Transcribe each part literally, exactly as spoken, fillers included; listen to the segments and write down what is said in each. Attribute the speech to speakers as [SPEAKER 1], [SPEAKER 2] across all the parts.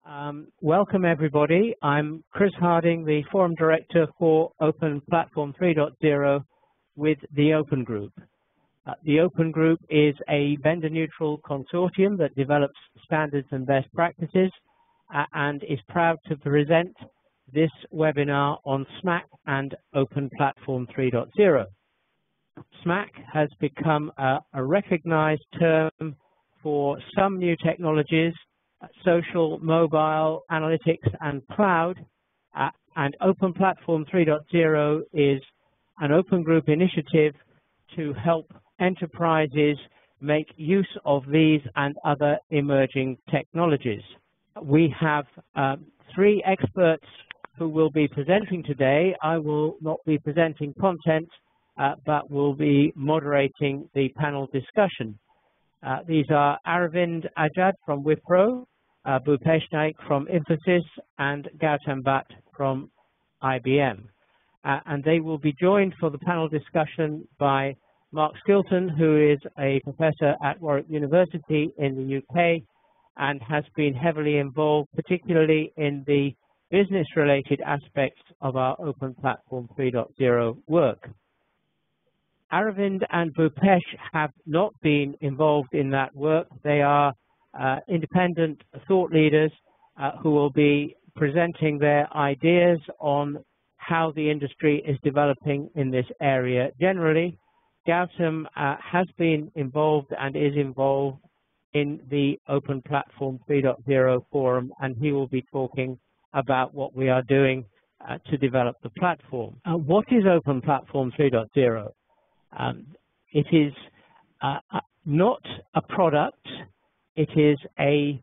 [SPEAKER 1] Um, welcome everybody. I'm Chris Harding, the Forum Director for Open Platform three point zero with the Open Group. Uh, the Open Group is a vendor-neutral consortium that develops standards and best practices uh, and is proud to present this webinar on SMAC and Open Platform three point zero. SMAC has become a, a recognized term for some new technologies, social, mobile, analytics, and cloud, uh, and Open Platform three point zero is an open group initiative to help enterprises make use of these and other emerging technologies. We have um, three experts who will be presenting today. I will not be presenting content, uh, but will be moderating the panel discussion. Uh, these are Aravind Ajad from Wipro, uh, Bhupesh Naik from Infosys, and Gautam Bhat from I B M. Uh, and they will be joined for the panel discussion by Mark Skilton, who is a professor at Warwick University in the U K and has been heavily involved, particularly in the business-related aspects of our Open Platform three point zero work. Aravind and Bhupesh have not been involved in that work. They are uh, independent thought leaders uh, who will be presenting their ideas on how the industry is developing in this area generally. Gautam uh, has been involved and is involved in the Open Platform three point zero forum, and he will be talking about what we are doing uh, to develop the platform. Uh, what is Open Platform three point zero? Um, it is uh, not a product, it is a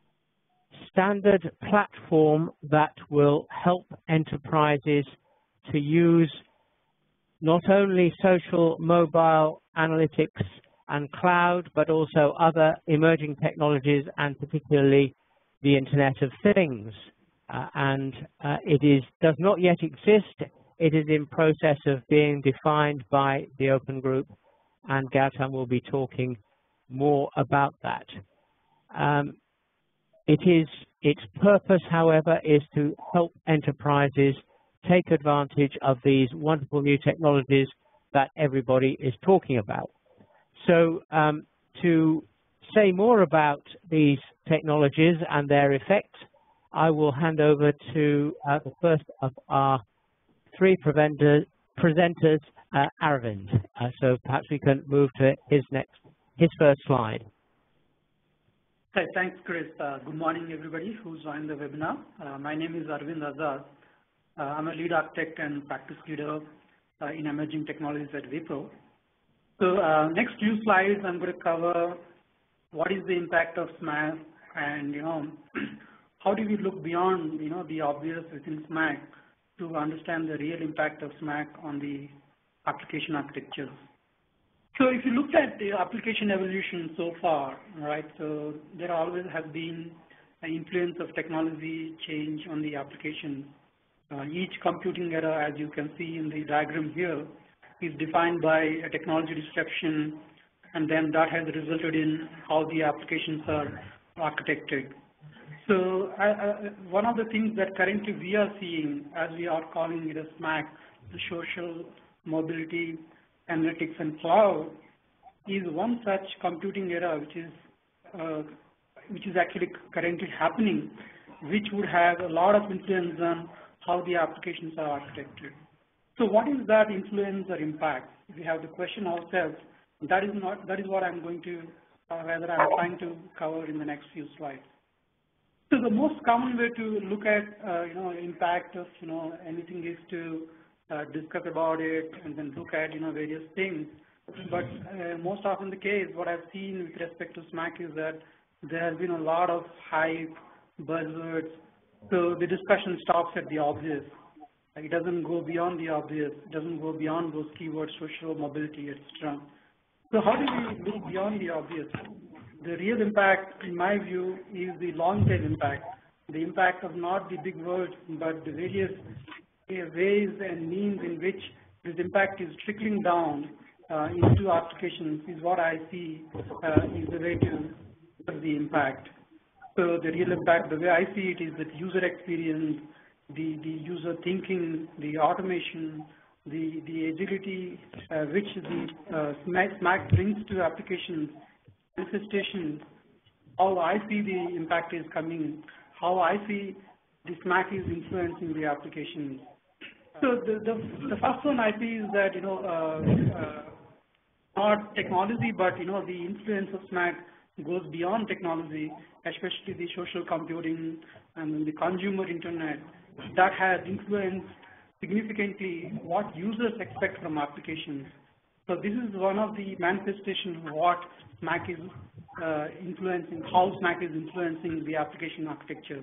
[SPEAKER 1] standard platform that will help enterprises to use not only social, mobile, analytics, and cloud, but also other emerging technologies, and particularly the Internet of Things. Uh, and uh, it is does not yet exist. It is in process of being defined by the Open Group, and Gautam will be talking more about that. Um, it is, its purpose, however, is to help enterprises take advantage of these wonderful new technologies that everybody is talking about. So um, to say more about these technologies and their effects, I will hand over to uh, the first of our three presenters, uh, Aravind. Uh, so perhaps we can move to his next, his first slide.
[SPEAKER 2] Hi, thanks, Chris. Uh, good morning, everybody who's joined the webinar. Uh, my name is Aravind Ajad. Uh, I'm a lead architect and practice leader uh, in emerging technologies at Wipro. So uh, next few slides, I'm going to cover what is the impact of SMAC, and you know, how do we look beyond you know the obvious within SMAC to understand the real impact of SMAC on the application architecture. So if you look at the application evolution so far, right, so there always has been an influence of technology change on the application. Uh, each computing era, as you can see in the diagram here, is defined by a technology disruption, and then that has resulted in how the applications are architected. So uh, uh, one of the things that currently we are seeing, as we are calling it a SMAC, the social, mobility, analytics, and cloud, is one such computing era which is uh, which is actually currently happening, which would have a lot of influence on how the applications are architected. So what is that influence or impact? If we have to question ourselves, that is not that is what I'm going to, uh, rather I'm trying to cover in the next few slides. So the most common way to look at uh, you know impact of you know anything is to uh, discuss about it and then look at you know various things. But uh, most often the case, what I've seen with respect to SMAC is that there has been a lot of hype, buzzwords. So the discussion stops at the obvious. It doesn't go beyond the obvious. It doesn't go beyond those keywords, social mobility, et cetera. So how do we look beyond the obvious? The real impact, in my view, is the long-term impact, the impact of not the big words, but the various ways and means in which this impact is trickling down uh, into applications is what I see uh, is the way to the impact. So the real impact, the way I see it, is that user experience, the, the user thinking, the automation, the, the agility uh, which the uh, SMAC brings to applications, manifestations, how I see the impact is coming, how I see the SMAC is influencing the applications. So the, the, the first one I see is that, you know, uh, uh, not technology, but, you know, the influence of SMAC goes beyond technology, especially the social computing and the consumer internet that has influenced significantly what users expect from applications. So this is one of the manifestations of what SMAC is uh, influencing, how SMAC is influencing the application architectures.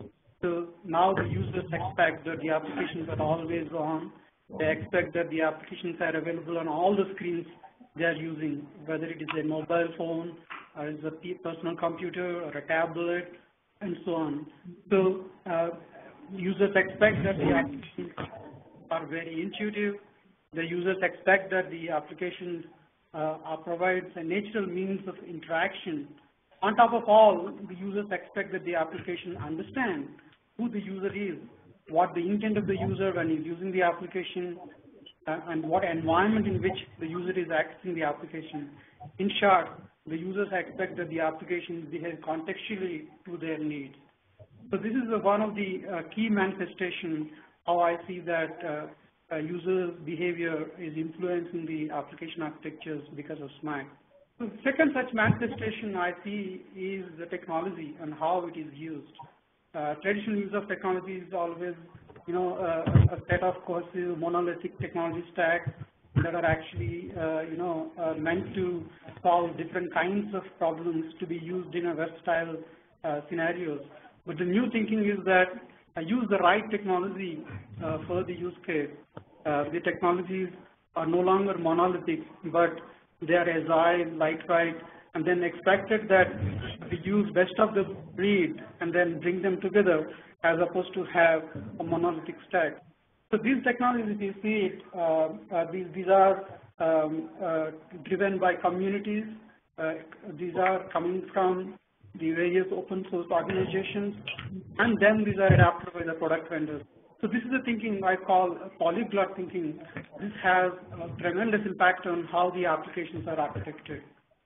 [SPEAKER 2] So now the users expect that the applications are always on. They expect that the applications are available on all the screens they are using, whether it is a mobile phone, or is a personal computer, or a tablet, and so on. So uh, users expect that the applications are very intuitive. The users expect that the applications uh, are provides a natural means of interaction. On top of all, the users expect that the application understands who the user is, what the intent of the user when he's using the application, uh, and what environment in which the user is accessing the application. In short, the users expect that the applications behave contextually to their needs. So this is uh, one of the uh, key manifestations how I see that uh, uh, user behavior is influencing the application architectures because of SMAC. The second such manifestation I see is the technology and how it is used. Uh, traditional use of technology is always, you know, uh, a set of cohesive monolithic technology stacks that are actually, uh, you know, uh, meant to solve different kinds of problems to be used in a versatile uh, scenarios. But the new thinking is that uh, use the right technology uh, for the use case. Uh, the technologies are no longer monolithic, but they are agile, lightweight, and then expected that we use best of the breed and then bring them together as opposed to have a monolithic stack. So these technologies, if you see it, uh, uh, these, these are um, uh, driven by communities. Uh, these are coming from the various open source organizations, and then these are adapted by the product vendors. So this is the thinking I call polyglot thinking. This has a tremendous impact on how the applications are architected.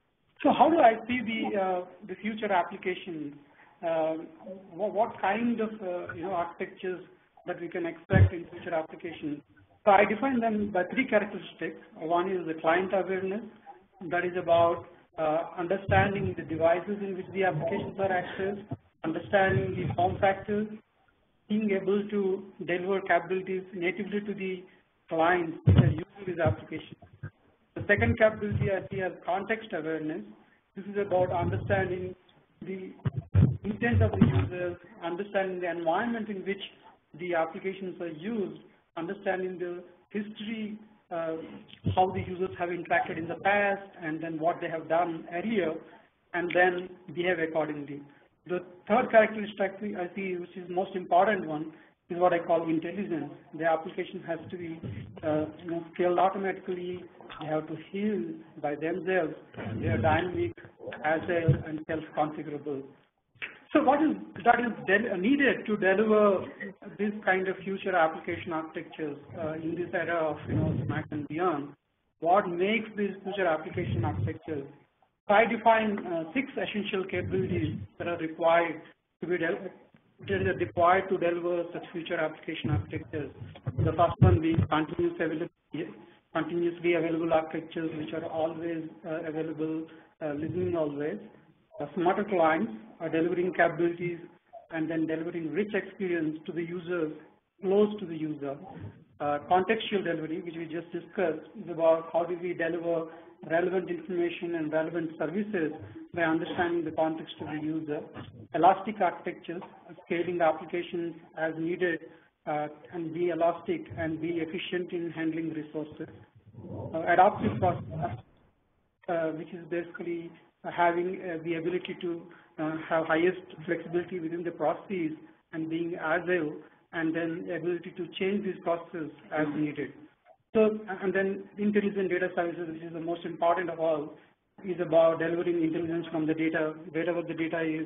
[SPEAKER 2] So how do I see the uh, the future applications? Uh, what, what kind of uh, you know architectures that we can expect in future applications? So I define them by three characteristics. One is the client awareness, that is about uh, understanding the devices in which the applications are accessed, understanding the form factors, being able to deliver capabilities natively to the clients that are using these applications. The second capability I see as context awareness. This is about understanding the intent of the users, understanding the environment in which the applications are used, understanding the history, uh, how the users have interacted in the past, and then what they have done earlier, and then behave accordingly. The third characteristic I see, which is the most important one, is what I call intelligence. The application has to be uh, you know, scaled automatically. They have to heal by themselves. They are dynamic, agile, and self-configurable. So what is that is needed to deliver this kind of future application architectures uh, in this era of you know SMAC and beyond? What makes these future application architectures? So I define uh, six essential capabilities that are required to be that are required to deliver such future application architectures. The first one being continuous availability, continuously available architectures, which are always uh, available, uh, listening always. Uh, smarter clients are delivering capabilities and then delivering rich experience to the users, close to the user. Uh, contextual delivery, which we just discussed, is about how do we deliver relevant information and relevant services by understanding the context of the user. Elastic architectures, scaling applications as needed uh, and be elastic and be efficient in handling resources. Uh, adaptive process, uh, which is basically uh, having uh, the ability to uh, have highest flexibility within the processes and being agile, and then ability to change these processes as needed. So, and then intelligent data services, which is the most important of all, is about delivering intelligence from the data, wherever the data is,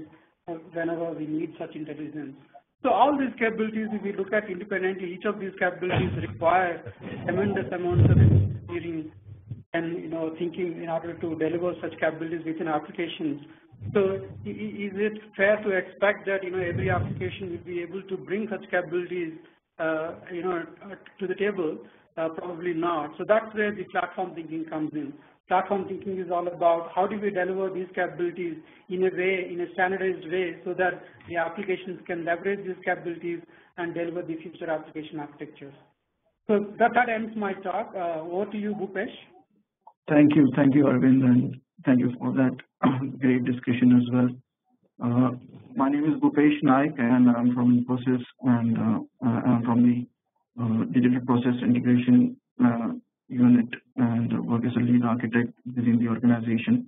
[SPEAKER 2] uh, whenever we need such intelligence. So all these capabilities, if we look at independently, each of these capabilities require tremendous amounts of engineering and you know thinking in order to deliver such capabilities within applications. So is it fair to expect that you know every application will be able to bring such capabilities uh, you know to the table? Uh, probably not. So that's where the platform thinking comes in. Platform thinking is all about how do we deliver these capabilities in a way, in a standardized way, so that the applications can leverage these capabilities and deliver the future application architectures. So that, that ends my talk. Uh, over to you, Bhupesh.
[SPEAKER 3] Thank you. Thank you, Aravind, and thank you for that great discussion as well. Uh, my name is Bhupesh Naik, and I'm from Infosys, and uh, I'm from the uh, Digital Process Integration uh, Unit, and work as a lead architect within the organization.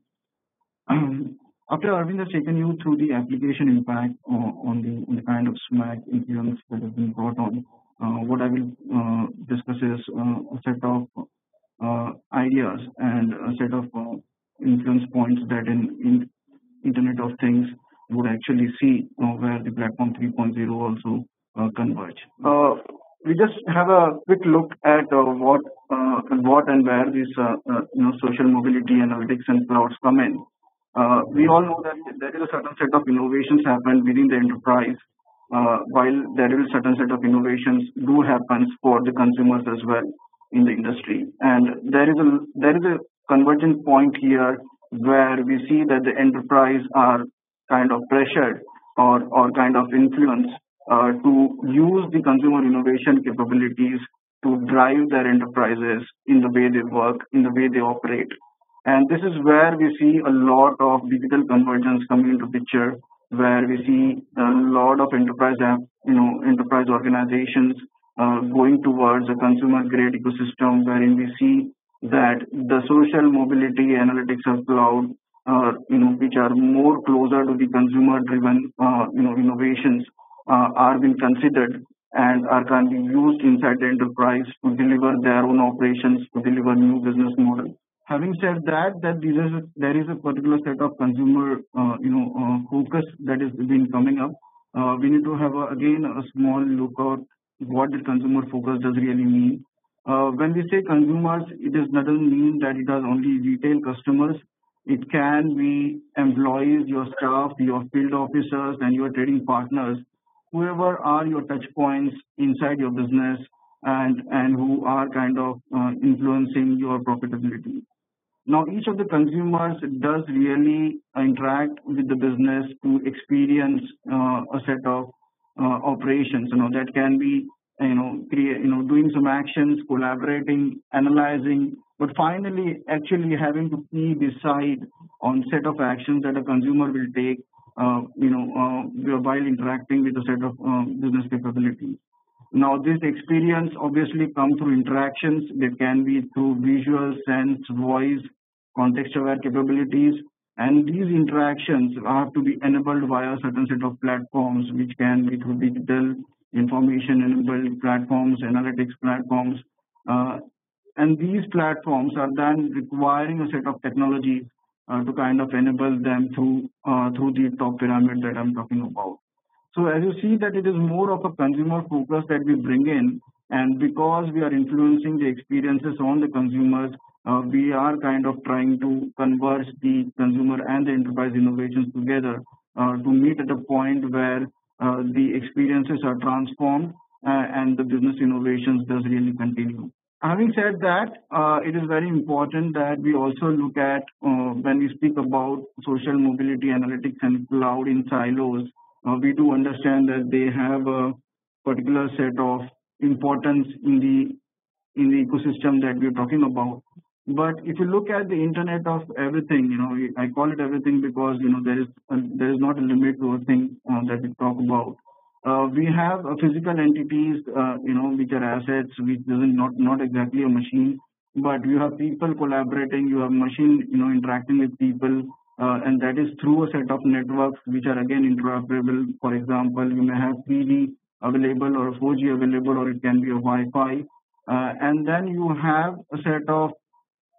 [SPEAKER 3] Um, after Aravind has taken you through the application impact uh, on, the, on the kind of SMAC influence that has been brought on, uh, what I will uh, discuss is uh, a set of uh, ideas and a set of uh, influence points that in, in Internet of Things would actually see uh, where the platform three point oh also uh, converge. Uh, we just have a quick look at uh, what uh, what and where these uh, uh, you know social mobility analytics and clouds come in. Uh, we all know that there is a certain set of innovations happen within the enterprise, uh, while there is a certain set of innovations do happen for the consumers as well in the industry, and there is a there is a convergent point here where we see that the enterprise are kind of pressured or, or kind of influenced uh, to use the consumer innovation capabilities to drive their enterprises in the way they work, in the way they operate. And this is where we see a lot of digital convergence coming into picture, where we see a lot of enterprise app, you know, enterprise organizations uh, going towards a consumer-grade ecosystem, wherein we see that the social mobility analytics of cloud, uh, you know, which are more closer to the consumer-driven, uh, you know, innovations, uh, are being considered and are can be used inside the enterprise to deliver their own operations, to deliver new business models. Having said that, that there is a, there is a particular set of consumer, uh, you know, uh, focus that is been coming up. Uh, we need to have a, again a small look at what the consumer focus does really mean. Uh, when we say consumers, it is doesn't mean that it has only retail customers. It can be employees, your staff, your field officers, and your trading partners, whoever are your touch points inside your business and, and who are kind of uh, influencing your profitability. Now, each of the consumers does really interact with the business to experience uh, a set of uh, operations. You know that can be, you know, create, you know, doing some actions, collaborating, analyzing, but finally, actually having to key decide on set of actions that a consumer will take, uh, you know, uh, while interacting with a set of uh, business capabilities. Now, this experience obviously comes through interactions. That can be through visual, sense, voice, context-aware capabilities, and these interactions have to be enabled via a certain set of platforms, which can be through digital, information-enabled platforms, analytics platforms, uh, and these platforms are then requiring a set of technologies uh, to kind of enable them through uh, through the top pyramid that I'm talking about. So as you see that it is more of a consumer focus that we bring in, and because we are influencing the experiences on the consumers, uh, we are kind of trying to converge the consumer and the enterprise innovations together uh, to meet at a point where uh, the experiences are transformed uh, and the business innovations does really continue. Having said that, uh, it is very important that we also look at uh, when we speak about social mobility analytics and cloud in silos. Uh, we do understand that they have a particular set of importance in the in the ecosystem that we're talking about. But if you look at the Internet of everything, you know, I call it everything because you know there is a, there is not a limit to a thing uh, that we talk about. Uh, we have uh, physical entities, uh, you know, which are assets, which doesn't not not exactly a machine, but you have people collaborating, you have machine, you know, interacting with people, uh, and that is through a set of networks which are again interoperable. For example, you may have three G available or four G available, or it can be a Wi-Fi, uh, and then you have a set of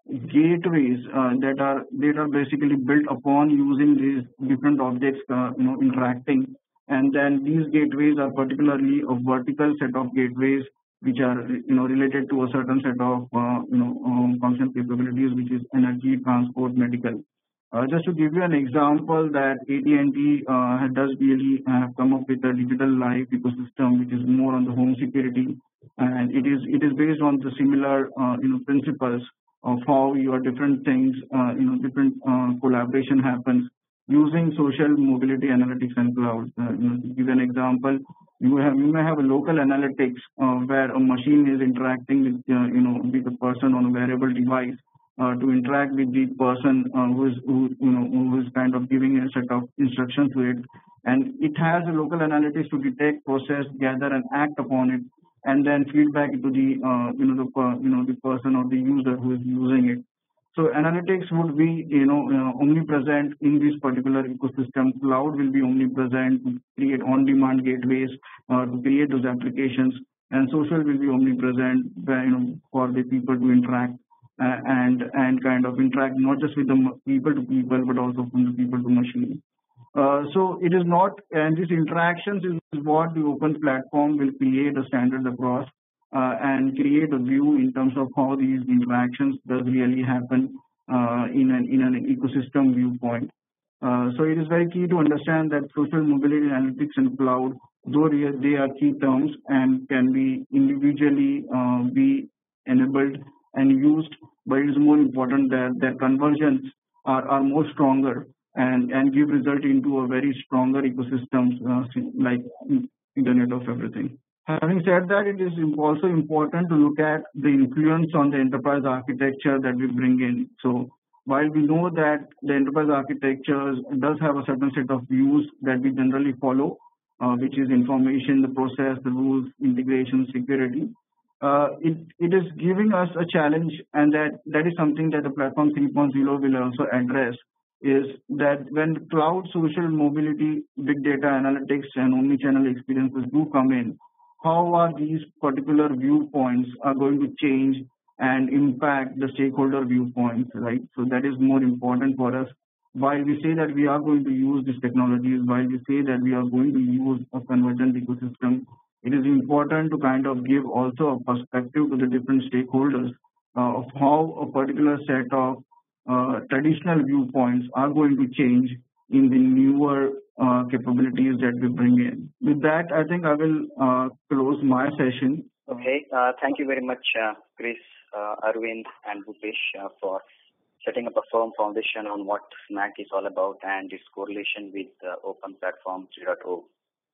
[SPEAKER 3] gateways uh, that are that are basically built upon using these different objects, uh, you know, interacting. And then these gateways are particularly a vertical set of gateways which are, you know, related to a certain set of uh, you know um, functional capabilities, which is energy, transport, medical. Uh, just to give you an example, that A T and T uh, does really have come up with a digital life ecosystem, which is more on the home security, and it is it is based on the similar uh, you know principles of how your different things, uh, you know, different uh, collaboration happens using social mobility analytics and cloud. Uh, you know, to give an example, you have you may have a local analytics uh, where a machine is interacting with uh, you know with a person on a wearable device uh, to interact with the person uh, who is who you know who is kind of giving a set of instructions to it, and it has a local analytics to detect, process, gather, and act upon it, and then feedback to the uh, you know the per- you know the person or the user who is using it. So analytics would be, you know, uh, omnipresent in this particular ecosystem. Cloud will be omnipresent to create on-demand gateways uh, to create those applications, and social will be omnipresent, uh, you know, for the people to interact uh, and and kind of interact not just with the people to people, but also from the people to machine. Uh, so it is not, and these interactions is what the open platform will create a standard across uh, and create a view in terms of how these interactions does really happen uh, in an in an ecosystem viewpoint. Uh, so it is very key to understand that social mobility analytics and cloud, though they are, they are key terms and can be individually uh, be enabled and used, but it is more important that their convergence are, are more stronger and, and give result into a very stronger ecosystem uh, like Internet of Everything. Having said that, it is also important to look at the influence on the enterprise architecture that we bring in. So while we know that the enterprise architecture does have a certain set of views that we generally follow, uh, which is information, the process, the rules, integration, security, uh, it, it is giving us a challenge, and that, that is something that the platform three point oh will also address, is that when cloud, social mobility, big data analytics, and omnichannel experiences do come in, how are these particular viewpoints are going to change and impact the stakeholder viewpoints, right? So that is more important for us. While we say that we are going to use these technologies, while we say that we are going to use a convergent ecosystem, it is important to kind of give also a perspective to the different stakeholders uh, of how a particular set of uh, traditional viewpoints are going to change in the newer uh, capabilities that we bring in. With that, I think I will uh, close my session.
[SPEAKER 4] Okay, uh, thank you very much, uh, Chris, uh, Aravind, and Bhupesh uh, for setting up a firm foundation on what SMAC is all about and its correlation with uh, Open Platform three point oh.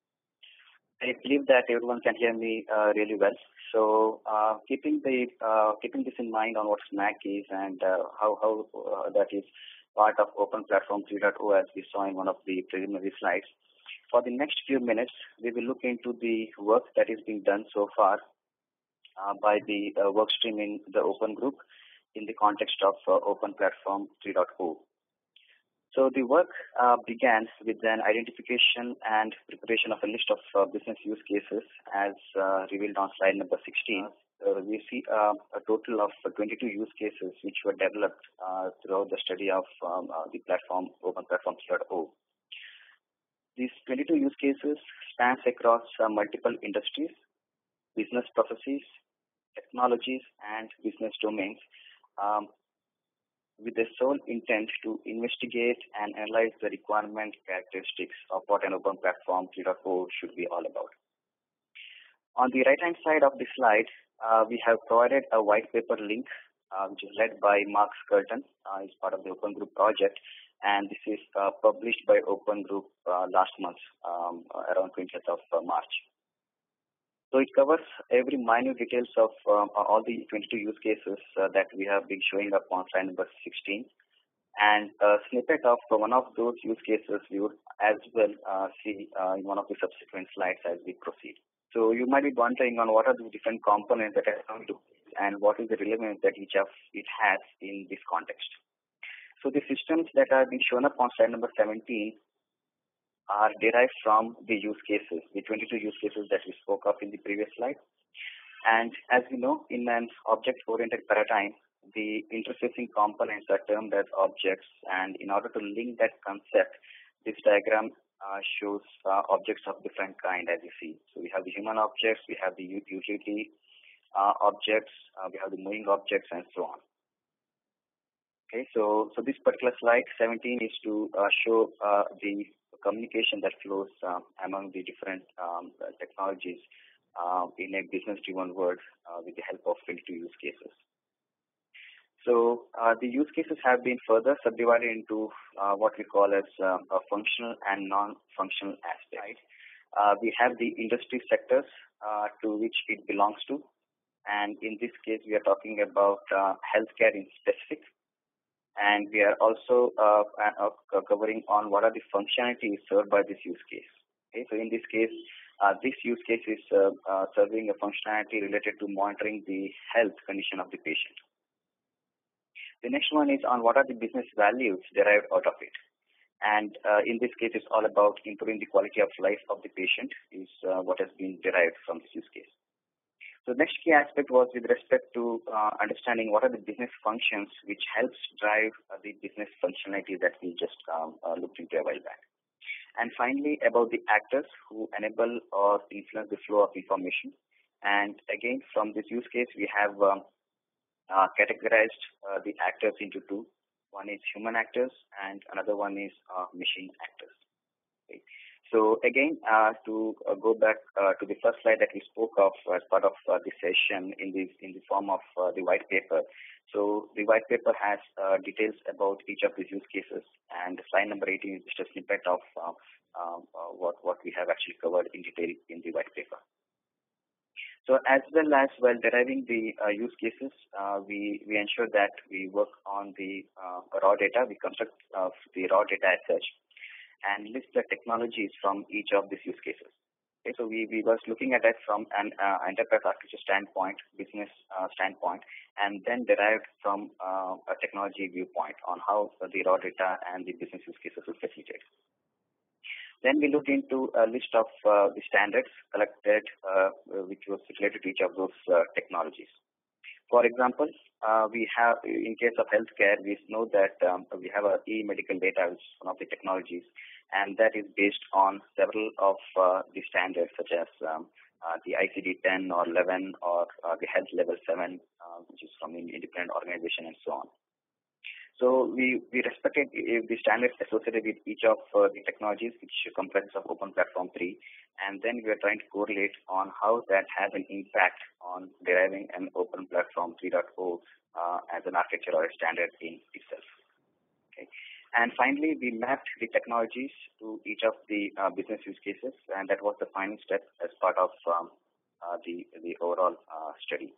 [SPEAKER 4] I believe that everyone can hear me uh, really well. So, uh, keeping the uh, keeping this in mind on what SMAC is and uh, how how uh, that is part of Open Platform three point oh, as we saw in one of the preliminary slides. For the next few minutes, we will look into the work that is being done so far uh, by the uh, work stream in the Open Group in the context of uh, Open Platform three point oh. So the work uh, began with an identification and preparation of a list of uh, business use cases as uh, revealed on slide number sixteen. Uh, we see uh, a total of twenty-two use cases which were developed uh, throughout the study of um, uh, the platform, Open Platform three point oh. These twenty-two use cases spans across uh, multiple industries, business processes, technologies, and business domains, um, with the sole intent to investigate and analyze the requirement characteristics of what an Open Platform three point oh should be all about. On the right-hand side of the slide, uh, we have provided a white paper link, uh, which is led by Mark Skelton, uh, is part of the Open Group project, and this is uh, published by Open Group uh, last month, um, around twentieth of March. So it covers every minute details of um, all the twenty-two use cases uh, that we have been showing up on slide number sixteen. And a snippet of one of those use cases we would as well uh, see uh, in one of the subsequent slides as we proceed. So you might be wondering on what are the different components that are coming to and what is the relevance that each of it has in this context. So the systems that are being shown up on slide number seventeen are derived from the use cases, the twenty-two use cases that we spoke of in the previous slide. And as we know, in an object-oriented paradigm, the interfacing components are termed as objects, and in order to link that concept, this diagram uh, shows uh, objects of different kind, as you see. So we have the human objects, we have the utility uh, objects, uh, we have the moving objects, and so on. Okay, so so this particular slide seventeen is to uh, show uh, the communication that flows uh, among the different um, technologies uh, in a business-driven world uh, with the help of filter use cases. So uh, the use cases have been further subdivided into uh, what we call as uh, a functional and non-functional aspect. Uh, we have the industry sectors uh, to which it belongs to, and in this case we are talking about uh, healthcare in specific, and we are also uh, uh, covering on what are the functionalities served by this use case. Okay, so in this case, uh, this use case is uh, uh, serving a functionality related to monitoring the health condition of the patient. The next one is on what are the business values derived out of it. And uh, in this case, it's all about improving the quality of life of the patient is uh, what has been derived from this use case. So the next key aspect was with respect to uh, understanding what are the business functions which helps drive uh, the business functionality that we just um, uh, looked into a while back. And finally, about the actors who enable or influence the flow of information. And again, from this use case, we have um, uh, categorized uh, the actors into two. One is human actors and another one is uh, machine actors. Okay. So again, uh, to uh, go back uh, to the first slide that we spoke of as part of uh, the session in the in the form of uh, the white paper. So the white paper has uh, details about each of these use cases, and slide number eighteen is just a snippet of uh, uh, uh, what what we have actually covered in detail in the white paper. So as well as while deriving the uh, use cases, uh, we we ensure that we work on the uh, raw data. We construct uh, the raw data as such, and list the technologies from each of these use cases. Okay, so we, we was looking at it from an uh, enterprise architecture standpoint, business uh, standpoint, and then derived from uh, a technology viewpoint on how the raw data and the business use cases will facilitate. Then we looked into a list of uh, the standards collected, uh, which was related to each of those uh, technologies. For example, uh, we have, in case of healthcare, we know that um, we have a e-medical data, which is one of the technologies, and that is based on several of uh, the standards, such as um, uh, the I C D ten or eleven or uh, the health level seven, uh, which is from an independent organization, and so on. So we, we respected the standards associated with each of uh, the technologies, which comprises of Open Platform three, and then we are trying to correlate on how that has an impact on deriving an Open Platform three point oh uh, as an architecture or a standard in itself. Okay. And finally, we mapped the technologies to each of the uh, business use cases, and that was the final step as part of um, uh, the, the overall uh, study.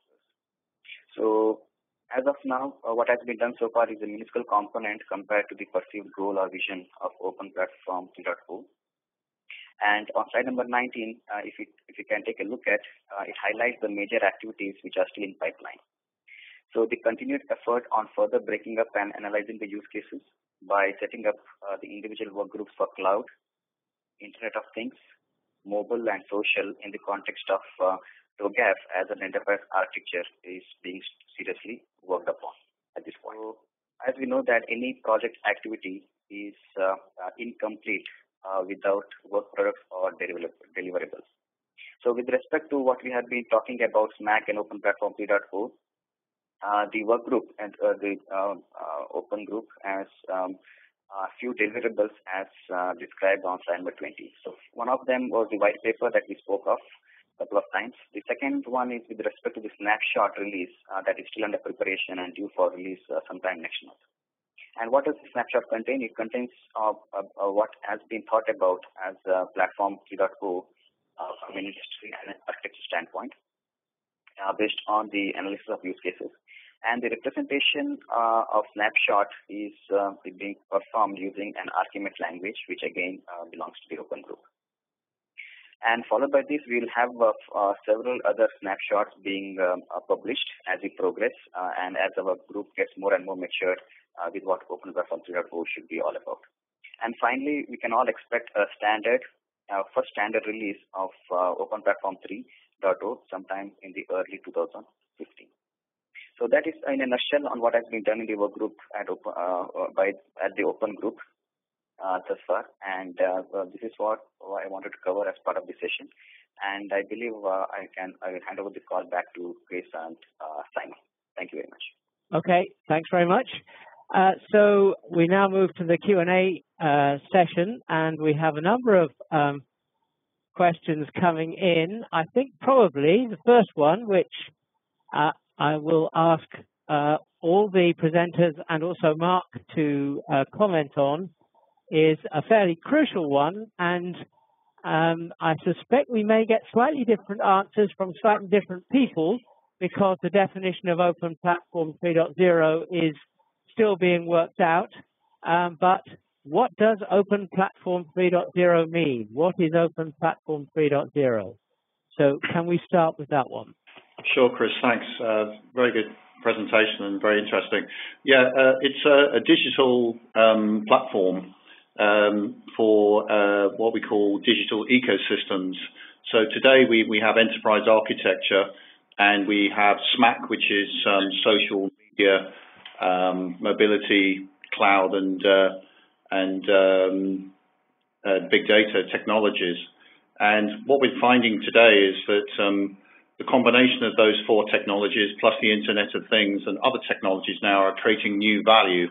[SPEAKER 4] So as of now, uh, what has been done so far is a minuscule component compared to the perceived goal or vision of Open Platform three point oh. And on slide number nineteen, uh, if, you, if you can take a look at, uh, it highlights the major activities which are still in pipeline. So the continued effort on further breaking up and analyzing the use cases by setting up uh, the individual work groups for cloud, Internet of Things, mobile and social in the context of uh, TOGAF as an enterprise architecture is being seriously worked upon at this point. So, as we know that any project activity is uh, uh, incomplete uh, without work products or deliverables. So with respect to what we have been talking about SMAC and Open Platform three point oh, uh, the work group and uh, the uh, uh, open group has um, a few deliverables as uh, described on slide number twenty. So one of them was the white paper that we spoke of a couple of times. The second one is with respect to the snapshot release uh, that is still under preparation and due for release uh, sometime next month. And what does the snapshot contain? It contains uh, uh, uh, what has been thought about as uh, Platform three point oh uh, from an industry and architecture standpoint uh, based on the analysis of use cases. And the representation uh, of snapshot is uh, being performed using an Archimate language, which again uh, belongs to the open group. And followed by this, we will have uh, uh, several other snapshots being um, uh, published as we progress uh, and as our group gets more and more matured uh, with what Open Platform three point oh should be all about. And finally, we can all expect a standard, uh, first standard release of uh, Open Platform three point oh sometime in the early two thousand fifteen. So that is in a nutshell on what has been done in the work group at open, uh, by at the open group uh, thus far, and uh, this is what I wanted to cover as part of the session. And I believe uh, I can I will hand over the call back to Chris and uh, Simon. Thank you very much.
[SPEAKER 1] Okay, thanks very much. Uh, so we now move to the Q and A uh, session, and we have a number of um, questions coming in. I think probably the first one, which uh, I will ask uh, all the presenters and also Mark to uh, comment on, is a fairly crucial one, and um, I suspect we may get slightly different answers from slightly different people, because the definition of Open Platform three point oh is still being worked out. Um, but what does Open Platform three point oh mean? What is Open Platform three point oh? So can we start with that one?
[SPEAKER 5] Sure, Chris, thanks. Uh, very good presentation and very interesting. Yeah, uh, it's a, a digital um, platform um, for uh, what we call digital ecosystems. So today we, we have enterprise architecture, and we have SMAC, which is um, social media, um, mobility, cloud, and uh, and um, uh, big data technologies. And what we're finding today is that um, the combination of those four technologies, plus the Internet of Things and other technologies now, are creating new value.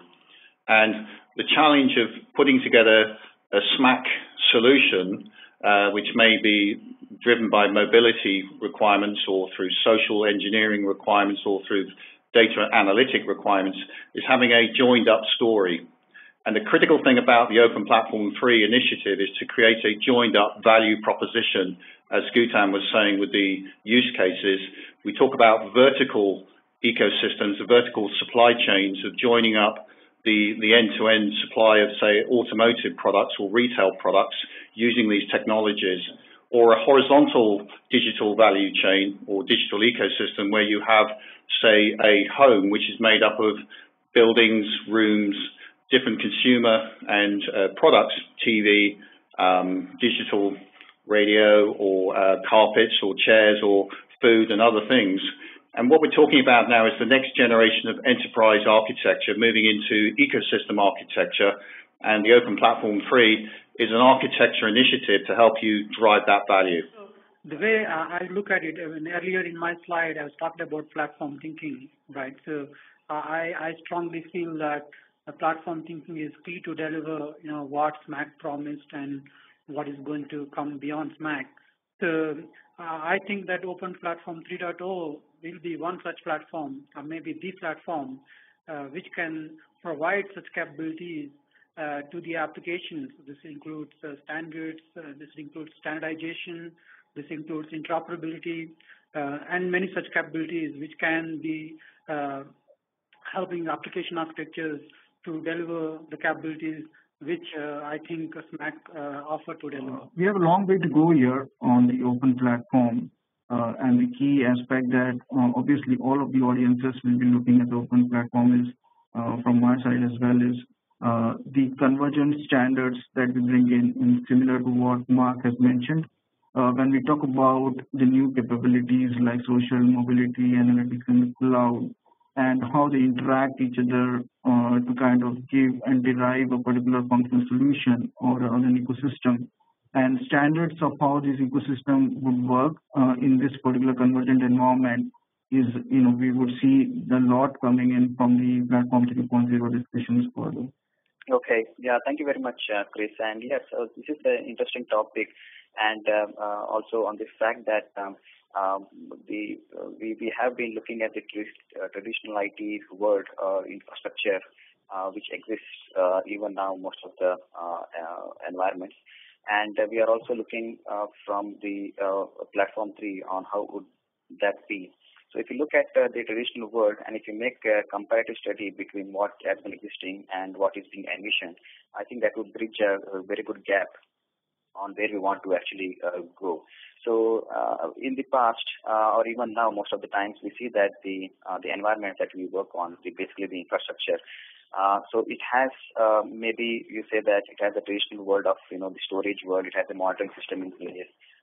[SPEAKER 5] And the challenge of putting together a SMAC solution, uh, which may be driven by mobility requirements or through social engineering requirements or through data analytic requirements, is having a joined up story. And the critical thing about the Open Platform three initiative is to create a joined up value proposition. As Gautam was saying with the use cases, we talk about vertical ecosystems, the vertical supply chains of joining up the, the end-to-end supply of, say, automotive products or retail products using these technologies, or a horizontal digital value chain or digital ecosystem where you have, say, a home which is made up of buildings, rooms, different consumer and uh, products, T V, um, digital radio, or uh, carpets or chairs or food and other things. And what we're talking about now is the next generation of enterprise architecture moving into ecosystem architecture, and the Open Platform three is an architecture initiative to help you drive that value.
[SPEAKER 2] So the way uh, I look at it, I mean, earlier in my slide, I was talking about platform thinking, right? So uh, I, I strongly feel that the platform thinking is key to deliver, you know, what SMAC promised and what is going to come beyond SMAC. So uh, I think that Open Platform three point oh will be one such platform, or maybe the platform, uh, which can provide such capabilities uh, to the applications. This includes uh, standards, uh, this includes standardization, this includes interoperability, uh, and many such capabilities which can be uh, helping application architectures to deliver the capabilities which uh, I think SMAC uh, offer to deliver.
[SPEAKER 3] Uh, we have a long way to go here on the open platform, uh, and the key aspect that uh, obviously all of the audiences will be looking at the open platform is, uh, from my side as well, is uh, the convergence standards that we bring in, in similar to what Mark has mentioned. Uh, when we talk about the new capabilities like social mobility, analytics, and cloud, and how they interact each other uh, to kind of give and derive a particular functional solution or an ecosystem, and standards of how this ecosystem would work uh, in this particular convergent environment is, you know, we would see a lot coming in from the platform three point oh discussions further.
[SPEAKER 4] Okay, yeah, thank you very much, uh, Chris. And yes, uh, this is an interesting topic, and uh, uh, also on the fact that um, Um, the uh, we, we have been looking at the uh, traditional I T world uh, infrastructure, uh, which exists uh, even now most of the uh, uh, environments, and uh, we are also looking uh, from the uh, platform three on how would that be. So if you look at uh, the traditional world, and if you make a comparative study between what has been existing and what is being envisioned, I think that would bridge a, a very good gap on where we want to actually uh, go. So uh, in the past, uh, or even now, most of the times we see that the uh, the environment that we work on, the, basically the infrastructure. Uh, so it has uh, maybe you say that it has the traditional world of you know the storage world. It has a monitoring system in place.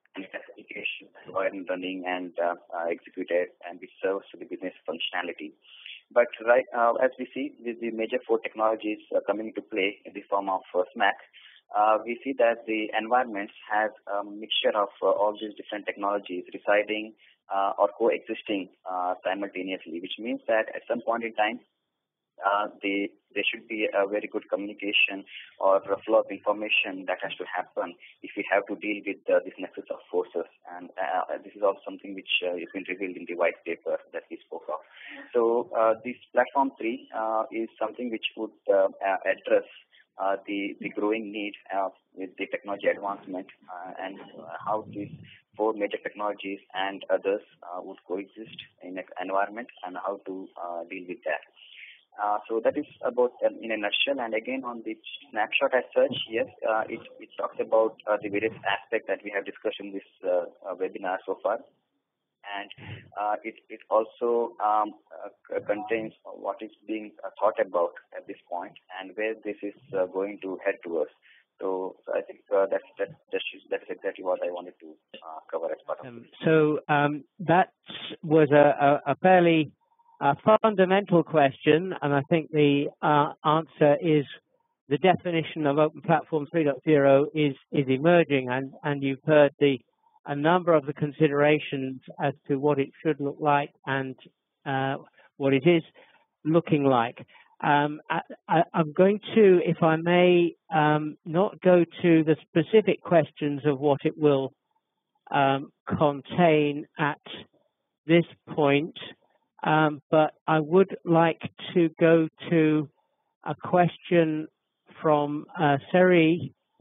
[SPEAKER 4] and it has applications that are running and uh, uh, executed, and which serves to the business functionality. But right uh, as we see, with the major four technologies uh, coming into play in the form of uh, SMAC, uh, we see that the environments have a mixture of uh, all these different technologies residing uh, or coexisting uh, simultaneously, which means that at some point in time, Uh, they, there should be a very good communication or a flow of information that has to happen if we have to deal with uh, this nexus of forces. And uh, this is also something which uh, has been revealed in the white paper that we spoke of. So uh, this platform three uh, is something which would uh, address uh, the, the growing need uh, with the technology advancement uh, and uh, how these four major technologies and others uh, would coexist in an environment and how to uh, deal with that. Uh, so that is about um, in a nutshell. And again, on the snapshot as such, yes, uh, it, it talks about uh, the various aspects that we have discussed in this uh, uh, webinar so far. And uh, it, it also um, uh, contains what is being uh, thought about at this point and where this is uh, going to head towards. So, so I think uh, that's, that, that's, that's exactly what I wanted to uh, cover as part of
[SPEAKER 1] um,
[SPEAKER 4] this.
[SPEAKER 1] So um, that was a, a, a fairly A fundamental question, and I think the uh, answer is the definition of Open Platform three point oh is is emerging, and and you've heard the a number of the considerations as to what it should look like and uh, what it is looking like. Um, I, I, I'm going to, if I may, um, not go to the specific questions of what it will um, contain at this point. Um, but I would like to go to a question from uh, Seri,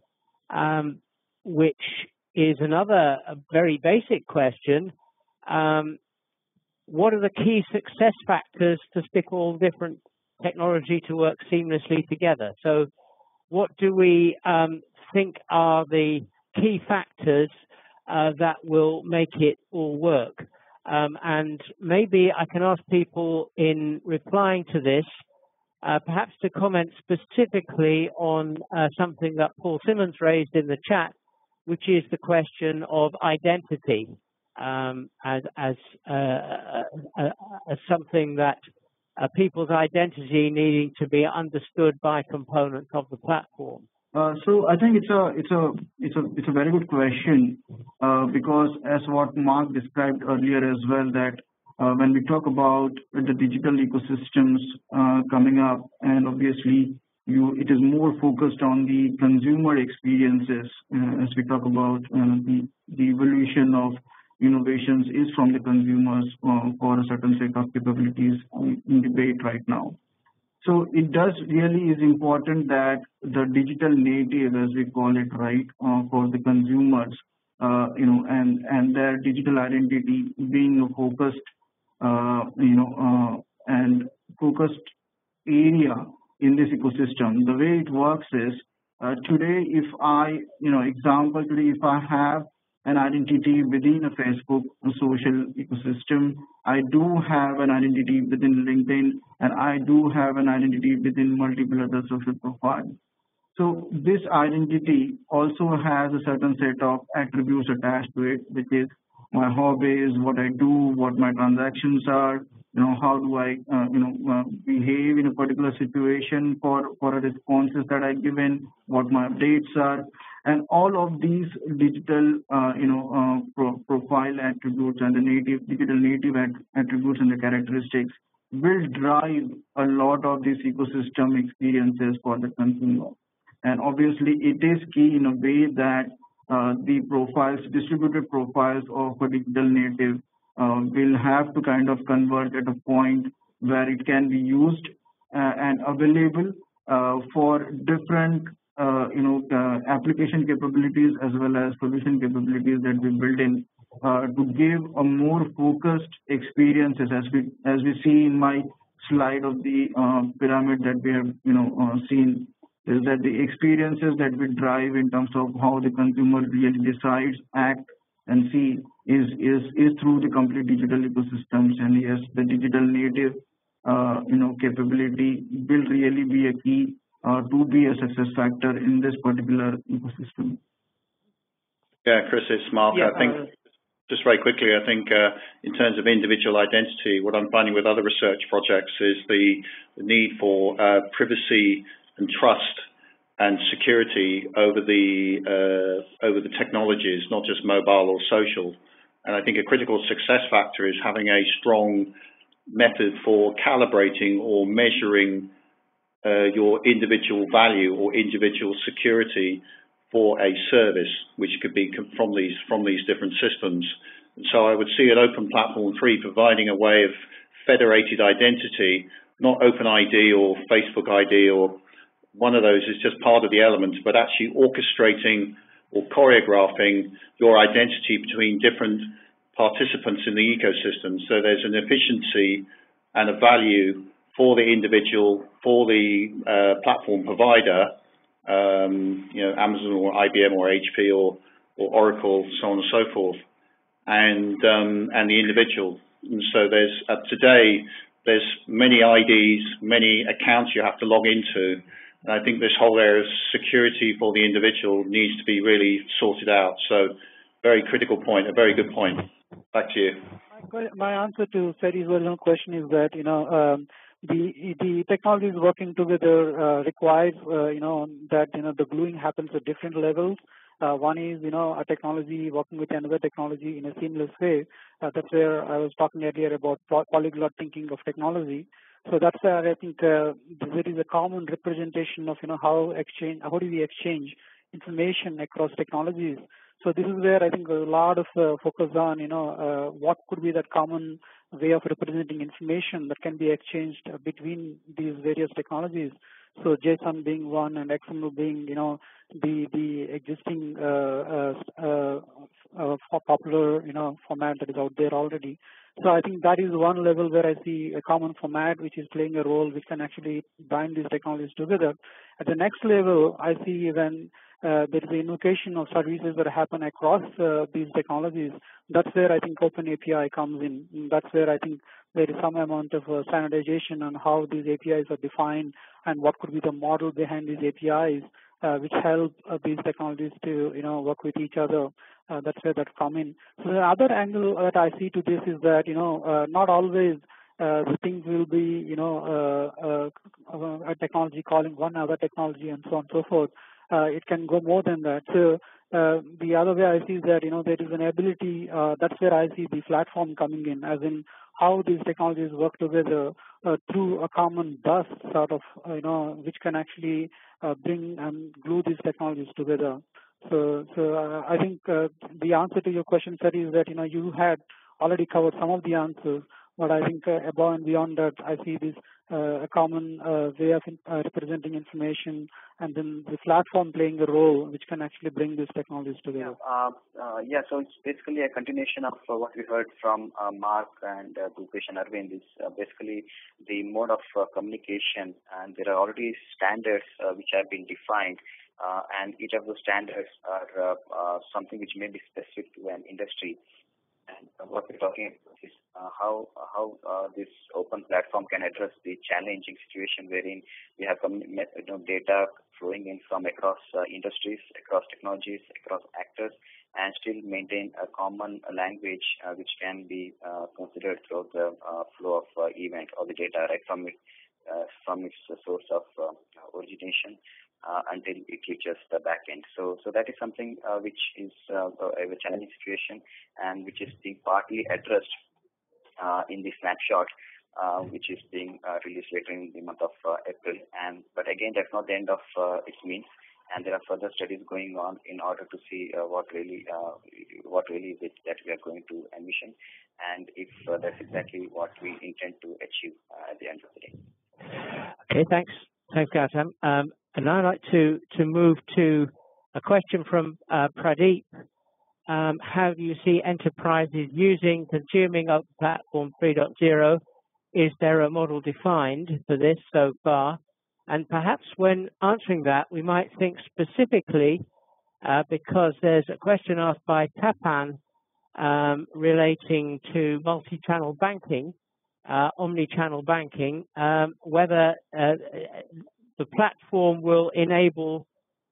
[SPEAKER 1] um, which is another a very basic question. Um, what are the key success factors to stick all different technology to work seamlessly together? So what do we um, think are the key factors uh, that will make it all work? Um, and maybe I can ask people in replying to this, uh, perhaps to comment specifically on uh, something that Paul Simmons raised in the chat, which is the question of identity um, as as, uh, uh, as something that uh, people's identity needing to be understood by components of the platform.
[SPEAKER 3] Uh, so I think it's a it's a it's a it's a very good question uh, because as what Mark described earlier as well, that uh, when we talk about the digital ecosystems uh, coming up, and obviously you it is more focused on the consumer experiences uh, as we talk about uh, the the evolution of innovations is from the consumers uh, for a certain set of capabilities in debate right now. So it does really is important that the digital native, as we call it, right, uh, for the consumers, uh, you know, and and their digital identity being a focused, uh, you know, uh, and focused area in this ecosystem. The way it works is uh, today, if I, you know, example today, if I have an identity within a Facebook social ecosystem, I do have an identity within LinkedIn, and I do have an identity within multiple other social profiles. So this identity also has a certain set of attributes attached to it, which is my hobbies, what I do, what my transactions are, you know, how do I, uh, you know, uh, behave in a particular situation for, for a responses that I give in, what my updates are. And all of these digital, uh, you know, uh, pro profile attributes and the native digital native at attributes and the characteristics will drive a lot of these ecosystem experiences for the consumer. And obviously, it is key in a way that uh, the profiles, distributed profiles of a digital native uh, will have to kind of converge at a point where it can be used uh, and available uh, for different Uh, you know, uh, application capabilities as well as solution capabilities that we build in uh, to give a more focused experiences, as we as we see in my slide of the uh, pyramid that we have, you know, uh, seen, is that the experiences that we drive in terms of how the consumer really decides, act, and see is is is through the complete digital ecosystems. And yes, the digital native, uh, you know, capability will really be a key Uh, to be a success factor in this particular ecosystem.
[SPEAKER 5] Yeah, Chris, it's Mark.
[SPEAKER 2] Yeah,
[SPEAKER 5] I think,
[SPEAKER 2] uh,
[SPEAKER 5] just very quickly, I think uh, in terms of individual identity, what I'm finding with other research projects is the, the need for uh, privacy and trust and security over the uh, over the technologies, not just mobile or social. And I think a critical success factor is having a strong method for calibrating or measuring uh, your individual value or individual security for a service, which could be from these from these different systems. And so I would see an open platform three providing a way of federated identity, not Open I D or Facebook I D, or one of those is just part of the element, but actually orchestrating or choreographing your identity between different participants in the ecosystem. So there's an efficiency and a value for the individual, for the uh, platform provider, um, you know, Amazon or I B M or H P or, or Oracle, so on and so forth, and um, and the individual. And so there's uh, today there's many I Ds, many accounts you have to log into. And I think this whole area of security for the individual needs to be really sorted out. So very critical point, a very good point. Back to you.
[SPEAKER 6] My answer to Ferry's original question is that, you know, um, the the technologies working together uh, requires, uh, you know, that, you know, the gluing happens at different levels. Uh, one is, you know, a technology working with another technology in a seamless way. Uh, that's where I was talking earlier about polyglot thinking of technology. So that's where I think uh, there is a common representation of, you know, how exchange, how do we exchange information across technologies. So this is where I think a lot of uh, focus on, you know, uh, what could be that common way of representing information that can be exchanged uh, between these various technologies. So JSON being one and X M L being, you know, the the existing uh, uh, uh, uh, popular, you know, format that is out there already. So I think that is one level where I see a common format which is playing a role which can actually bind these technologies together. At the next level, I see when uh, there is an invocation of services that happen across uh, these technologies. That's where I think Open A P I comes in. And that's where I think there is some amount of uh, standardization on how these A P Is are defined and what could be the model behind these A P Is, uh, which help uh, these technologies to, you know, work with each other. Uh, that's where that come in. So the other angle that I see to this is that, you know, uh, not always uh, the things will be, you know, uh, uh, a technology calling one other technology and so on and so forth. Uh, it can go more than that. So uh, the other way I see is that, you know, there is an ability, uh, that's where I see the platform coming in, as in how these technologies work together uh, through a common bus sort of, uh, you know, which can actually uh, bring and glue these technologies together. So, so uh, I think uh, the answer to your question, sir, is that, you know, you had already covered some of the answers, but I think uh, above and beyond that, I see this uh, a common uh, way of uh, representing information, and then the platform playing a role which can actually bring these technologies together.
[SPEAKER 4] Yeah, uh, uh, yeah so it's basically a continuation of uh, what we heard from uh, Mark and uh, Bhupesh and Aravind. Is uh, basically the mode of uh, communication, and there are already standards uh, which have been defined. Uh, and each of those standards are uh, uh, something which may be specific to an industry. And uh, what we're talking about is uh, how how uh, this open platform can address the challenging situation wherein we have you know, data flowing in from across uh, industries, across technologies, across actors, and still maintain a common language uh, which can be uh, considered throughout the uh, flow of uh, event or the data right from it uh, from its source of uh, origination. Uh, until it reaches the back end. So, so that is something uh, which is uh, a challenging situation, and which is being partly addressed uh, in the snapshot, uh, which is being uh, released later in the month of uh, April. And but again, that's not the end of uh, its means, and there are further studies going on in order to see uh, what really, uh, what really is it that we are going to envision, and if uh, that's exactly what we intend to achieve uh, at the end of the day.
[SPEAKER 1] Okay, thanks, thanks, Gautam. Um, And I'd like to, to move to a question from uh, Pradeep. Um, how do you see enterprises using, consuming Open Platform three point oh? Is there a model defined for this so far? And perhaps when answering that, we might think specifically, uh, because there's a question asked by Tapan um, relating to multi-channel banking, uh, omni-channel banking, um, whether uh, the platform will enable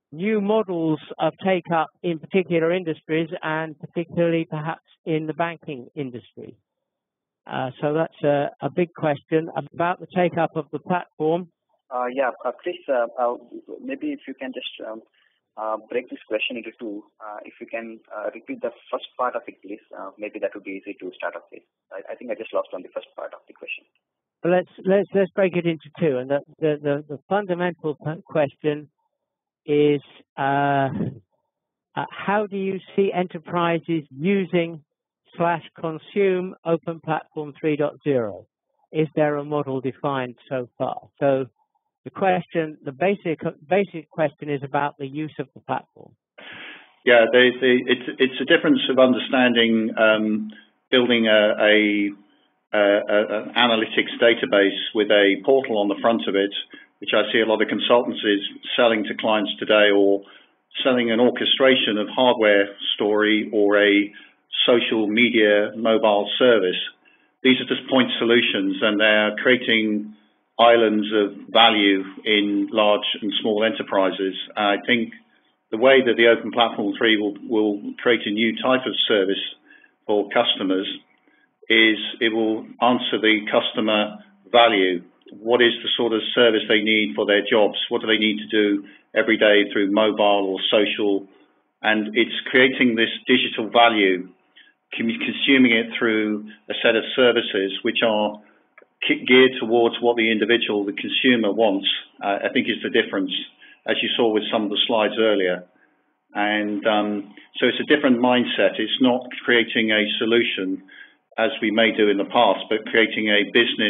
[SPEAKER 1] new models of take-up in particular industries, and particularly perhaps in the banking industry. Uh, so that's a, a big question about the take-up of the platform.
[SPEAKER 4] Uh, yeah, uh, Chris, uh, uh, maybe if you can just um, uh, break this question into two. Uh, if you can uh, repeat the first part of it, please, uh, maybe that would be easy to start off with. I, I think I just lost on the first part of the question.
[SPEAKER 1] Let's let's let's break it into two. And the the, the, the fundamental question is uh, uh, how do you see enterprises using slash consume Open Platform three point oh? Is there a model defined so far? So the question, the basic basic question is about the use of the platform.
[SPEAKER 5] Yeah, they, they, it's it's a difference of understanding um, building a, a, a, a an analytics database with a portal on the front of it, which I see a lot of consultancies selling to clients today, or selling an orchestration of hardware story or a social media mobile service. These are just point solutions, and they're creating islands of value in large and small enterprises. I think the way that the Open Platform three will, will create a new type of service for customers is it will answer the customer value. What is the sort of service they need for their jobs? What do they need to do every day through mobile or social? And it's creating this digital value, consuming it through a set of services which are geared towards what the individual, the consumer wants, uh, I think is the difference, as you saw with some of the slides earlier. And um, so it's a different mindset. It's not creating a solution as we may do in the past, but creating a business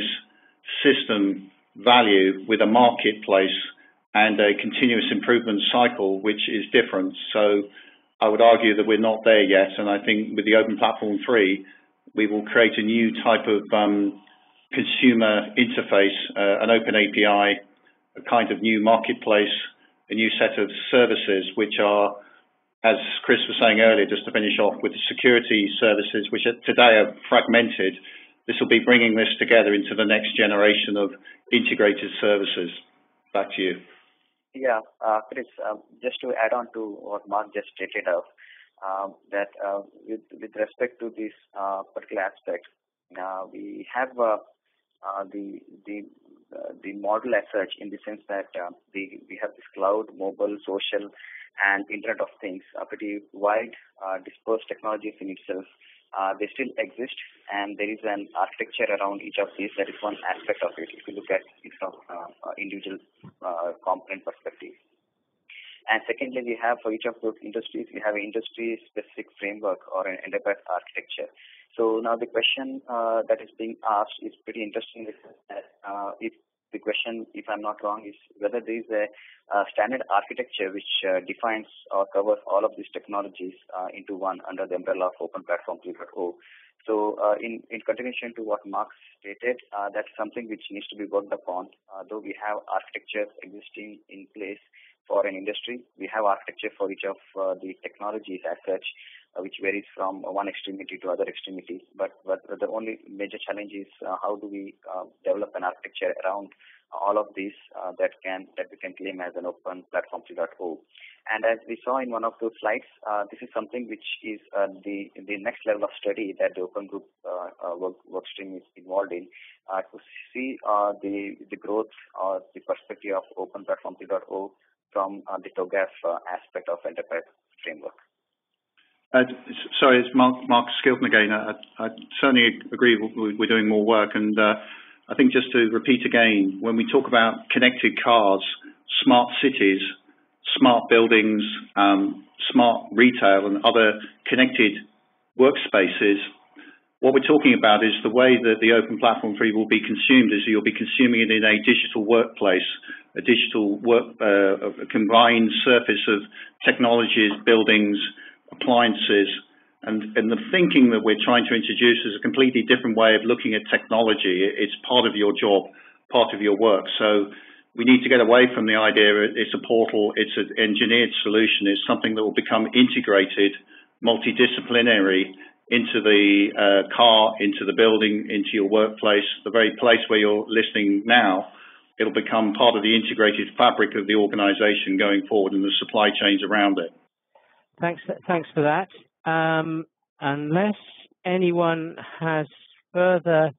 [SPEAKER 5] system value with a marketplace and a continuous improvement cycle, which is different. So I would argue that we're not there yet. And I think with the Open Platform three, we will create a new type of um, consumer interface, uh, an open A P I, a kind of new marketplace, a new set of services, which are, as Chris was saying earlier, just to finish off with the security services, which are, today are fragmented. This will be bringing this together into the next generation of integrated services. Back to you.
[SPEAKER 4] Yeah, uh, Chris, uh, just to add on to what Mark just stated of, uh, that uh, with, with respect to this uh, particular aspect, uh, we have uh, uh, the the uh, the model as such, in the sense that uh, the, we have this cloud, mobile, social, and Internet of Things, uh, pretty wide uh, dispersed technologies in itself. Uh, they still exist, and there is an architecture around each of these. That is one aspect of it, if you look at it from uh, uh, individual uh, component perspective. And secondly, we have for each of those industries, we have an industry-specific framework or an enterprise architecture. So now the question uh, that is being asked is pretty interesting. Uh, if the question, if I'm not wrong, is whether there is a uh, standard architecture which uh, defines or covers all of these technologies uh, into one under the umbrella of Open Platform three point oh. So uh, in, in continuation to what Mark stated, uh, that's something which needs to be worked upon. Uh, though we have architectures existing in place for an industry, we have architecture for each of uh, the technologies as such, uh, which varies from one extremity to other extremity. But, but the only major challenge is uh, how do we uh, develop an architecture around all of these uh, that can that we can claim as an Open Platform three point oh. And as we saw in one of those slides, uh, this is something which is uh, the the next level of study that the Open Group uh, uh, work, work stream is involved in uh, to see uh, the the growth or the perspective of Open Platform three point oh from uh, the TOGAF uh, aspect of enterprise framework.
[SPEAKER 5] Uh, sorry, it's Mark, Mark Skilton again. I, I certainly agree we're doing more work, and uh, I think just to repeat again, when we talk about connected cars, smart cities, smart buildings, um, smart retail, and other connected workspaces, what we're talking about is the way that the Open Platform three will be consumed is you'll be consuming it in a digital workplace, a digital work, uh, a combined surface of technologies, buildings, appliances, and, and the thinking that we're trying to introduce is a completely different way of looking at technology. It's part of your job, part of your work. So we need to get away from the idea it's a portal, it's an engineered solution, it's something that will become integrated, multidisciplinary into the uh, car, into the building, into your workplace, the very place where you're listening now. it'll become part of the integrated fabric of the organization going forward and the supply chains around it.
[SPEAKER 1] Thanks, thanks for that. Um, unless anyone has further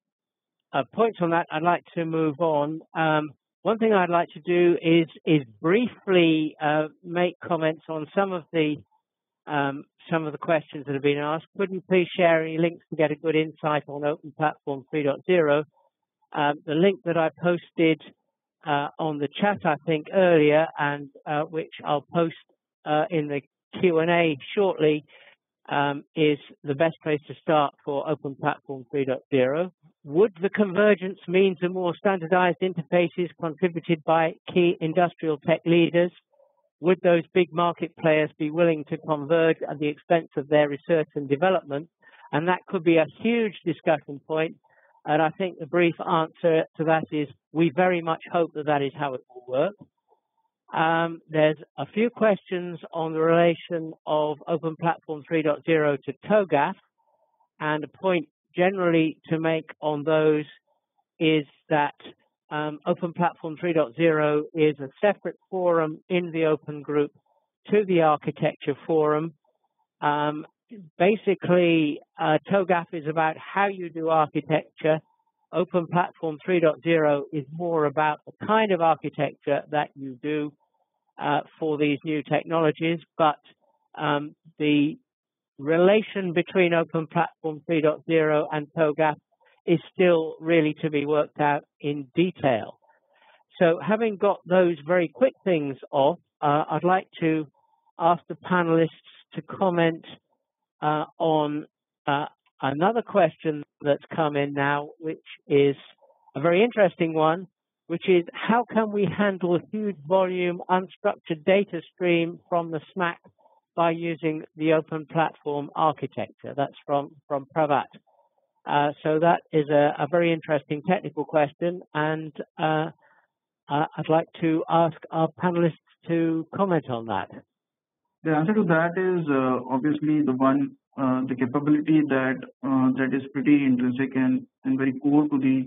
[SPEAKER 1] uh, points on that, I'd like to move on. Um, one thing I'd like to do is is briefly uh, make comments on some of the um, some of the questions that have been asked. Could you please share any links to get a good insight on Open Platform three point oh? Um, the link that I posted uh, on the chat, I think, earlier, and uh, which I'll post uh, in the Q and A shortly, um, is the best place to start for Open Platform three point oh. Would the convergence mean to more standardized interfaces contributed by key industrial tech leaders? Would those big market players be willing to converge at the expense of their research and development? And that could be a huge discussion point. And I think the brief answer to that is we very much hope that that is how it will work. Um, there's a few questions on the relation of Open Platform three point oh to TOGAF, and a point generally to make on those is that um, Open Platform three point oh is a separate forum in the Open Group to the Architecture Forum. Um, basically, uh, TOGAF is about how you do architecture. Open Platform three point oh is more about the kind of architecture that you do uh, for these new technologies, but um, the relation between Open Platform three point oh and TOGAF is still really to be worked out in detail. So having got those very quick things off, uh, I'd like to ask the panelists to comment uh, on uh, another question that's come in now, which is a very interesting one, which is how can we handle a huge volume unstructured data stream from the SMAC by using the open platform architecture? That's from, from Pravat. Uh, so that is a, a very interesting technical question, and uh, uh, I'd like to ask our panelists to comment on that.
[SPEAKER 3] The answer to that is uh, obviously the one, uh, the capability that uh, that is pretty intrinsic and, and very core to the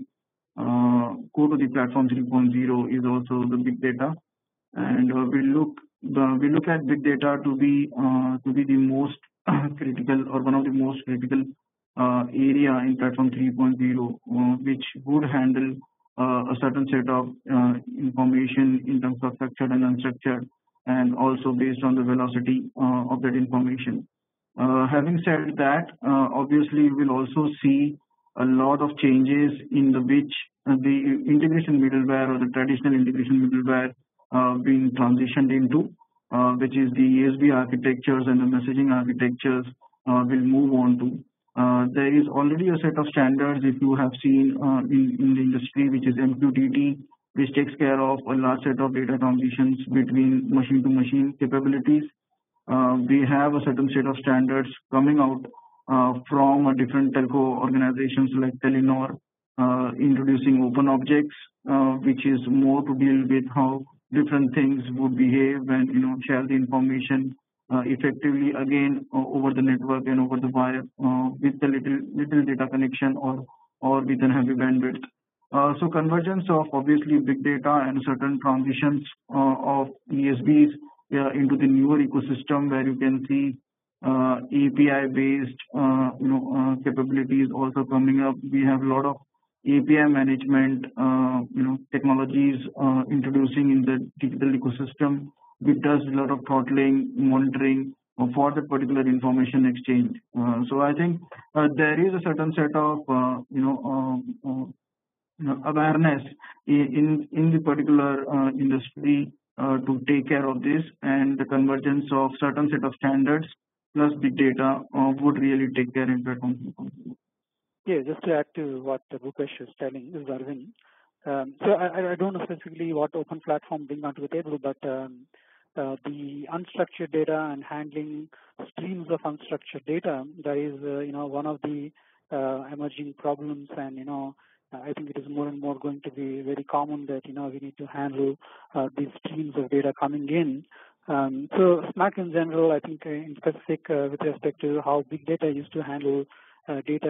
[SPEAKER 3] uh, core to the platform three point oh is also the big data, and uh, we look the, we look at big data to be uh, to be the most critical or one of the most critical uh, area in platform three point oh, uh, which would handle uh, a certain set of uh, information in terms of structured and unstructured, and also based on the velocity uh, of that information. Uh, having said that, uh, obviously we will also see a lot of changes in the which uh, the integration middleware or the traditional integration middleware uh, being transitioned into, uh, which is the E S B architectures and the messaging architectures uh, will move on to. Uh, there is already a set of standards, if you have seen uh, in, in the industry, which is M Q T T, which takes care of a large set of data transitions between machine-to-machine capabilities. Uh, we have a certain set of standards coming out uh, from a different telco organizations like Telenor, uh, introducing open objects, uh, which is more to deal with how different things would behave and you know share the information uh, effectively again uh, over the network and over the wire uh, with a little little data connection or or with a heavy bandwidth. Uh, so convergence of obviously big data and certain transitions uh, of E S Bs uh, into the newer ecosystem where you can see uh, A P I-based uh, you know uh, capabilities also coming up. We have a lot of A P I management uh, you know technologies uh, introducing in the digital ecosystem, which does a lot of throttling, monitoring uh, for that particular information exchange. Uh, so I think uh, there is a certain set of uh, you know. Uh, uh, You know, awareness in in the particular uh, industry uh, to take care of this, and the convergence of certain set of standards plus big data uh, would really take care in platform.
[SPEAKER 6] Yeah, just to add to what Bhupesh is telling, this is Aravind. Um, so I, I don't know specifically what open platform brings onto the table, but um, uh, the unstructured data and handling streams of unstructured data, that is uh, you know one of the uh, emerging problems, and you know. I think it is more and more going to be very common that, you know, we need to handle uh, these streams of data coming in. Um, so SMAC in general, I think uh, in specific uh, with respect to how big data used to handle uh, data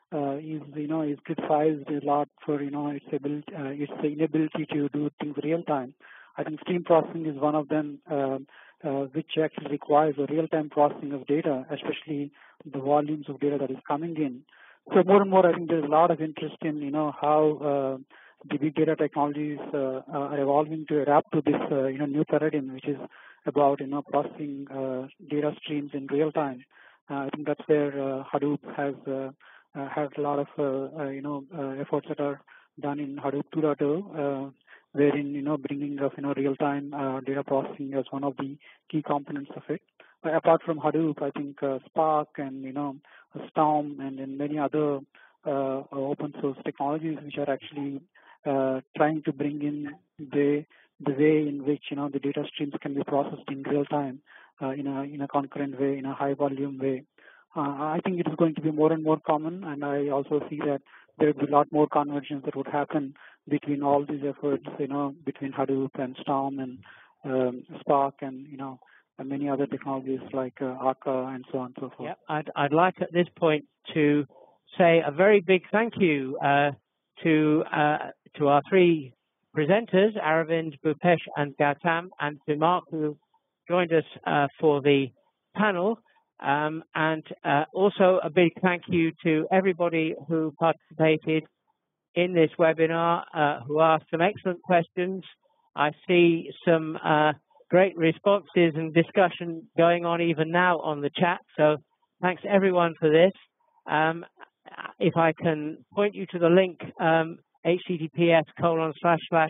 [SPEAKER 6] uh, is, you know, is criticized a lot for, you know, its ability, uh, its inability to do things real time. I think stream processing is one of them, uh, uh, which actually requires a real-time processing of data, especially the volumes of data that is coming in. So more and more, I think there's a lot of interest in, you know, how uh, the big data technologies uh, are evolving to adapt to this, uh, you know, new paradigm, which is about, you know, processing uh, data streams in real time. Uh, I think that's where uh, Hadoop has uh, uh, had a lot of, uh, uh, you know, uh, efforts that are done in Hadoop two point oh, uh, wherein, you know, bringing of, you know, real-time uh, data processing as one of the key components of it. But apart from Hadoop, I think uh, Spark and, you know, Storm and, and many other uh, open source technologies which are actually uh, trying to bring in the the way in which, you know, the data streams can be processed in real time uh, in a in a concurrent way, in a high volume way. Uh, I think it is going to be more and more common, and I also see that there will be a lot more convergence that would happen between all these efforts, you know, between Hadoop and Storm and um, Spark and, you know, and many other technologies like uh, Arca and so on and so forth.
[SPEAKER 1] Yeah, I'd, I'd like at this point to say a very big thank you uh, to uh, to our three presenters, Aravind, Bhupesh, and Gautam, and to Mark, who joined us uh, for the panel. Um, and uh, also a big thank you to everybody who participated in this webinar, uh, who asked some excellent questions. I see some uh, great responses and discussion going on even now on the chat. So thanks everyone for this. Um, if I can point you to the link, um, https colon slash slash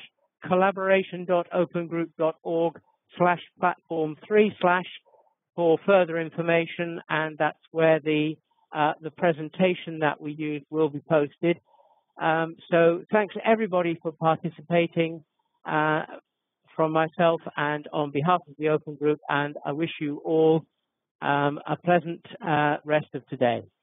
[SPEAKER 1] collaboration.opengroup.org slash platform three slash for further information, and that's where the uh, the presentation that we use will be posted. Um, so thanks everybody for participating uh, from myself and on behalf of the Open Group, and I wish you all um, a pleasant uh, rest of today.